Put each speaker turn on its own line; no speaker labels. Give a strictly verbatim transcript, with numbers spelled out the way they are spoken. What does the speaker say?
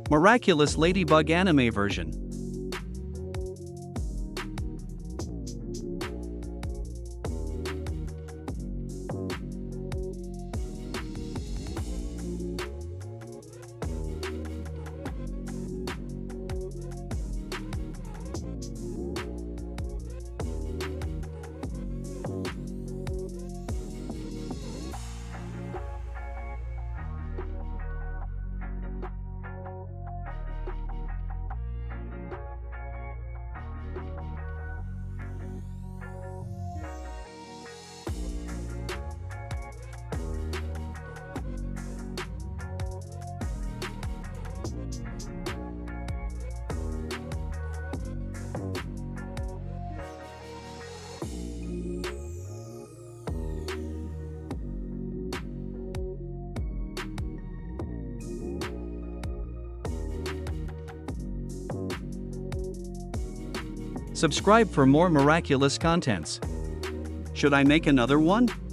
Miraculous Ladybug anime version. Subscribe for more miraculous contents. Should I make another one?